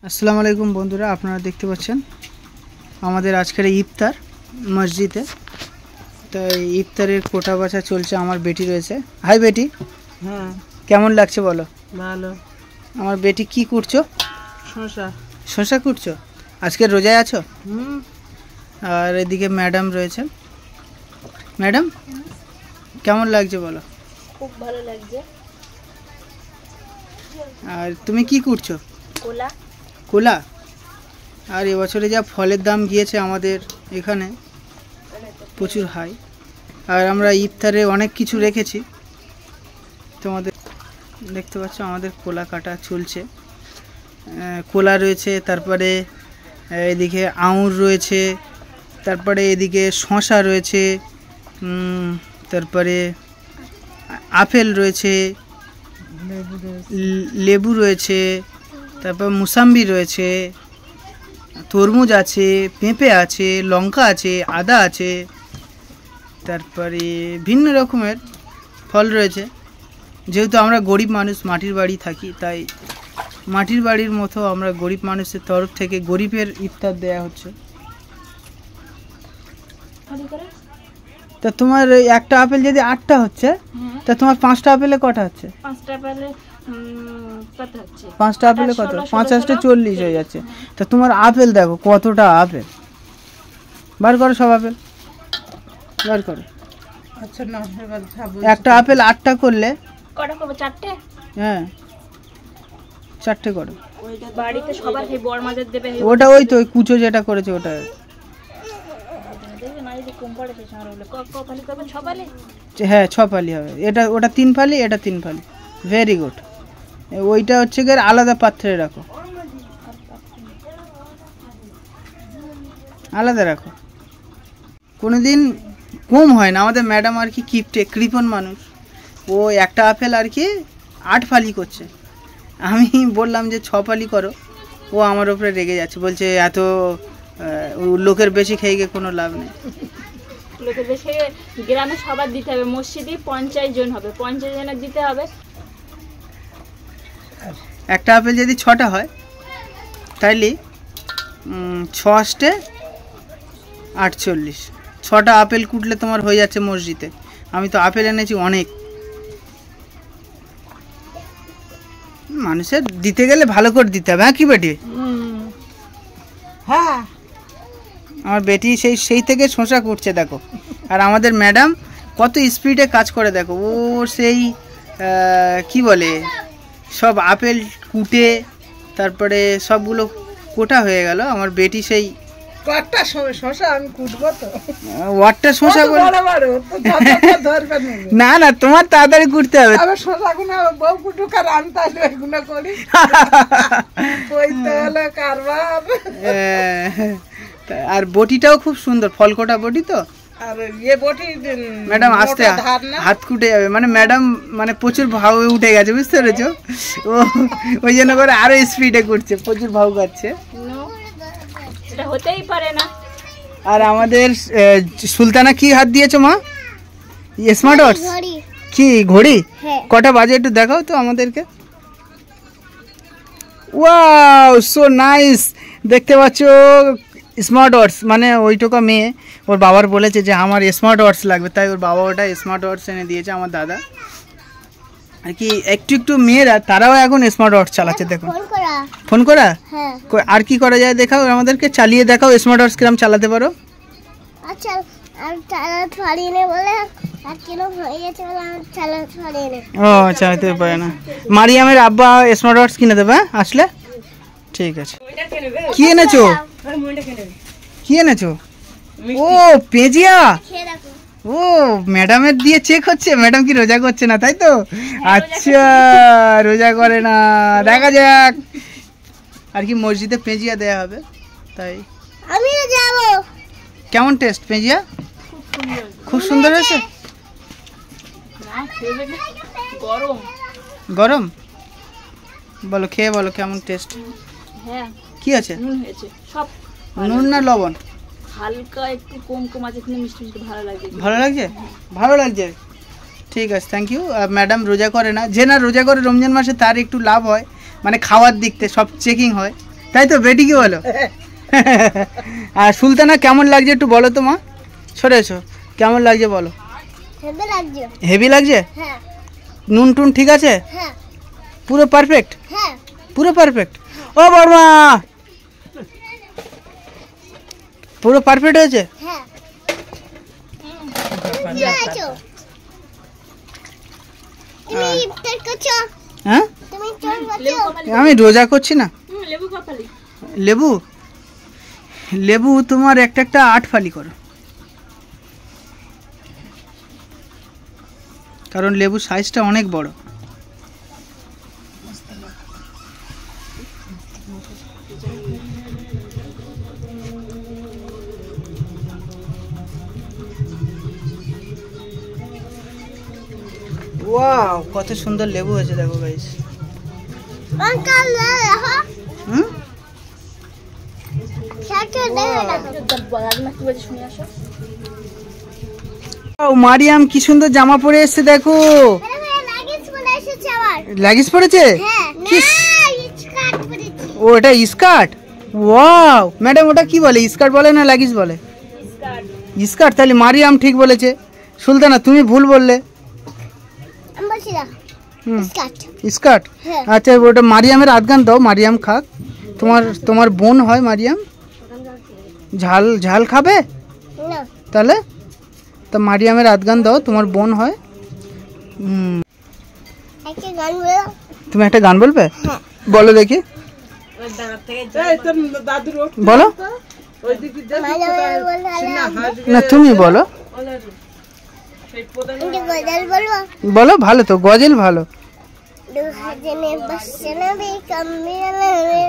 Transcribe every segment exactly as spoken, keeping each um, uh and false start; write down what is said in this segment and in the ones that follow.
আসসালামু আলাইকুম বন্ধুরা, আপনারা দেখতে পাচ্ছেন আমাদের আজকের ইফতার মসজিদে। তাই ইফতারের কোটা বাছা চলছে। আমার বেটি রয়েছে। হাই বেটি। হ্যাঁ, কেমন লাগছে বলো? ভালো। আমার বেটি কি করছো? শসা। শসা করছো? আজকে রোজায় আছো? হুম। আর এদিকে ম্যাডাম রয়েছে। ম্যাডাম কেমন লাগছে বলো? খুব ভালো লাগছে। আর তুমি কি করছো? কোলা। কোলা। আর এবছরে যা ফলের দাম গিয়েছে আমাদের এখানে প্রচুর হাই। আর আমরা ইফতারে অনেক কিছু রেখেছি। তোমাদের দেখতে পাচ্ছ আমাদের কোলা কাটা চলছে। কোলা রয়েছে, তারপরে এদিকে আঙুর রয়েছে, তারপরে এদিকে শসা রয়েছে, তারপরে আপেল রয়েছে, লেবু রয়েছে, তারপর মুসাম্বি রয়েছে, তরমুজ আছে, পেঁপে আছে, লঙ্কা আছে, আদা আছে, তারপরে ভিন্ন রকমের ফল রয়েছে। যেহেতু আমরা গরিব মানুষ, মাটির বাড়ি থাকি, তাই মাটির বাড়ির মতো আমরা গরিব মানুষের তরফ থেকে গরিবের ইফতার দেয়া হচ্ছে। তা তোমার একটা আপেল যদি আটটা হচ্ছে, তা তোমার পাঁচটা আপেলে কটা হচ্ছে? পাঁচটা আপেলে কত হচ্ছে? পাঁচটা আপেলে কত? পাঁচ আসটা চল্লিশ হয়ে যাচ্ছে। তা তোমার আপেল দেখো কতটা আপেল। বার করো সব আপেল, বার করো। আচ্ছা না, এবার একটা আপেল আটটা করলে কটা করব? চারটে। হ্যাঁ, চারটে করো। বাড়িতে সবার এই বড় মাছের দেবে। ওটা ওই তো ওই কুচো যেটা করেছে ওটা। দেখবে না যদি কম পড়ে তো সারা হলো। ক ক ফালি করবেন? ছ ফালি? হ্যাঁ, ছ ফালি হবে। এটা ওটা তিন ফালি, এটা তিন ফালি। Very good. ওইটা হচ্ছে গিয়ে আলাদা পাত্রে রাখো, আলাদা রাখো। কোনো দিন কম হয় না। আমাদের ম্যাডাম আর কি কিপটে, কৃপণ মানুষ। ও একটা আপেল আর কি আট ফালি করছে। আমি বললাম যে ছ ফালি করো, ও আমার উপরে রেগে যাচ্ছে, বলছে এত লোকের বেশি খেয়ে গিয়ে কোনো লাভ নেই। লোকের বেশি গ্রামে সবার দিতে হবে। মসজিদে পঞ্চাশ জন হবে, পঞ্চাশ জনের দিতে হবে। একটা আপেল যদি ছটা হয় তাইলে ছ আষ্টে আটচল্লিশ। ছটা আপেল কুটলে তোমার হয়ে যাচ্ছে মসজিদে। আমি তো আপেল এনেছি অনেক। মানুষের দিতে গেলে ভালো করে দিতে হবে। হ্যাঁ কি বেটি? হ্যাঁ, আমার বেটি সেই সেই থেকে শসা করছে দেখো। আর আমাদের ম্যাডাম কত স্পিডে কাজ করে দেখো। ও সেই কি বলে সব আপেল কুটে তারপরে সবগুলো কোটা হয়ে গেল। আমার বেটি সেই কয়েকটা শসা আমি কুটবো তো। ওয়াটটা শসা বলে না না, তোমার তাড়াতাড়ি কুটতে হবে। শসাগুলো বউ কুটুক আর আমি তাহলে ওইগুলো করি। কারবার। আর বটিটাও খুব সুন্দর, ফলকোটা বটি তো। আর ইয়ে বটি ম্যাডাম আস্তে হাত কুটে যাবে। মানে ম্যাডাম মানে প্রচুর ভাও উঠে গেছে, বুঝতে পেরেছো? ও ওই জন্য করে আরো স্পিডে করছে, প্রচুর ভাও কাটছে। এটা হতেই পারে না। আর আমাদের সুলতানা কি হাত দিয়েছো মা? Smart watch. কি ঘড়ি? কটা বাজে একটু দেখাও তো আমাদেরকে। Wow, so nice. দেখতে পাচ্ছ স্মার্ট ওয়াচ। মানে ওইটুকু মেয়ে ওর বাবার বলেছে যে আমার স্মার্ট ওয়াচ লাগবে, তাই ওর বাবা ওটা স্মার্ট ওয়াচ এনে দিয়েছে আমার দাদা। আর কি একটু একটু মেয়েরা তারাও এখন স্মার্ট ওয়াচ চালাচ্ছে। দেখুন, ফোন করা। আর কি করা যায় দেখাও আমাদেরকে, চালিয়ে দেখাও স্মার্ট ওয়াচ কিরম চালাতে পারো। আচ্ছা, আমি চালাতে পারি না বলে এক কিলো হয়ে গেছে বলে আমি চালাতে পারি না। ও চালাতে পারে না। মারিয়ামের আব্বা স্মার্ট ওয়াচ কিনে দেবে আসলে। ঠিক আছে। কি এনেছো? কি এনেছো? ও পেঁজিয়া। ও ম্যাডামের দিয়ে চেক হচ্ছে। ম্যাডাম কি রোজা করছে না তাই তো? আচ্ছা, রোজা করে না, দেখা যাক। আর কি মসজিদে পেঁজিয়া দেয়া হবে, তাই আমিও যাব। কেমন টেস্ট পেঁজিয়া? খুব সুন্দর হয়েছে। গরম গরম বলো, খেয়ে বলো কেমন টেস্ট। হ্যাঁ, কি আছে? নুন হয়েছে সব। নুন না লবণ? হালকা একটু কম কম আছে, কিন্তু মিষ্টি মিষ্টি ভালো লাগছে। ভালো লাগছে? ভালো লাগছে। ঠিক আছে, থ্যাংক ইউ। ম্যাডাম রোজা করে না, যে না রোজা করে রমজান মাসে তার একটু লাভ হয়, মানে খাওয়ার দিক থেকে সব চেকিং হয়। তাই তো বেটি কি বলো? আর সুলতানা কেমন লাগছে একটু বলো তো মা, সরে এসো, কেমন লাগছে বলো? হেভি লাগছে। হেভি লাগছে? হ্যাঁ নুন টুন ঠিক আছে? হ্যাঁ পুরো পারফেক্ট? হ্যাঁ পুরো পারফেক্ট। ও বড়মা, পুরো পারফেক্ট হয়েছে? হ্যাঁ। তুমি কি আছো? তুমি ইফতার করছো? হ্যাঁ তুমি চোর করছো? আমি রোজা করছি না। হুম, লেবু কপালি। লেবু লেবু তোমার একটা একটা আট ফালি করো, কারণ লেবু সাইজটা অনেক বড়। ওয়াও, কত সুন্দর লেবু হয়েছে দেখো গাইস। আঙ্কেল দেখো হুম, সাথে দেখো রাজমা কি বলছে শুনে আসো। ও মারিয়াম কি সুন্দর জামা পরে এসেছে দেখো। আরে ভাই লাগেজ বলে এসেছে আবার। লাগেজ পরেছে? হ্যাঁ কি? না স্কার্ট পরেছি। ও এটা স্কার্ট? ওয়াও ম্যাডাম, ওটা কি বলে, স্কার্ট বলে না লাগেজ বলে? স্কার্ট। স্কার্ট। তাহলে মারিয়াম ঠিক বলেছে, সুলতানা তুমি ভুল বললে। আমি বলছি না হুম, স্কার্ট। স্কার্ট। হ্যাঁ। আচ্ছা ওটা মারিয়ামের আধগান দাও, মারিয়াম খাক। তোমার তোমার বোন হয় মারিয়াম, ঝাল ঝাল খাবে না তাহলে? তা মারিয়ামের আধগান দাও, তোমার বোন হয়। হুম, একটা গান বলো। তুমি একটা গান বলবে? হ্যাঁ। বলো দেখি, এই তোর দাদুর ও- বলো। ওইদিকে দেখি ভালো কোথায় বলো সিনা ভালো। হাসবে। না তুমি বলো, সেই প্রধান আমি গজল বলবো। বলো। ভালো তো, গজল ভালো। দু হাজারে বসে নবী কামিয়ালে।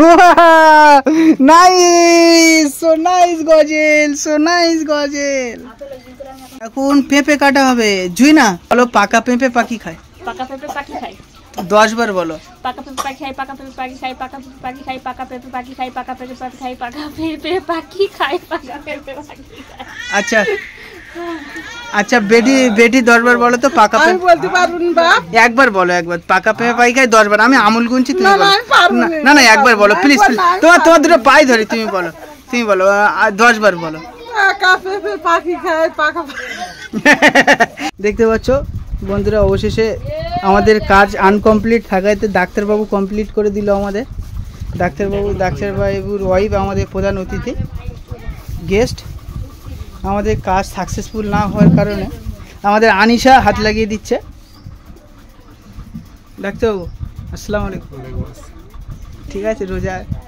নাইস, সো নাইস গজেল, সো নাইস গজেল। এখন পেঁপে কাটা হবে। জুই না বলো, পাকা পেঁপে পাখি খায়। পাকা পেঁপে পাখি খাই। দশ বার বলো। পাকা পেঁপে পাখি খাই, পাকা পেঁপে পাখি খাই, পাকা পেঁপে পাখি খাই, পাকা পেঁপে পাখি খাই, পাকা পেঁপে পাখি খাই, পাকা পেঁপে পাখি খাই, পাকা পেঁপে পাখি খাই। আচ্ছা আচ্ছা, বেটি বেটি দশ বার বলো তো পাকা আমি পেঁপে। বলতে পারবো না বাপ। একবার বলো, একবার। পাকা পেঁপে পাখি খায় দশ বার। আমি আমুল গুনছি, তুমি না, বলো। না, আমি পারবো না, না। না না একবার বলো প্লিজ একবার প্লিজ। না, আমি তোমার তোমার পারবো দুটো পাই ধরি, তুমি বলো, তুমি বলো। আর দশ বার বলো। পাকা পেঁপে পাখি খায় পাকা দেখতে পাচ্ছ বন্ধুরা, অবশেষে আমাদের কাজ আনকমপ্লিট থাকাতে ডাক্তারবাবু কমপ্লিট করে দিল আমাদের। ডাক্তারবাবু ডাক্তারবাবুর ওয়াইফ আমাদের প্রধান অতিথি গেস্ট। আমাদের কাজ সাকসেসফুল না হওয়ার কারণে আমাদের আনিশা হাত লাগিয়ে দিচ্ছে। ডাক্তারবাবু আসসালামু আলাইকুম। ঠিক আছে, রোজা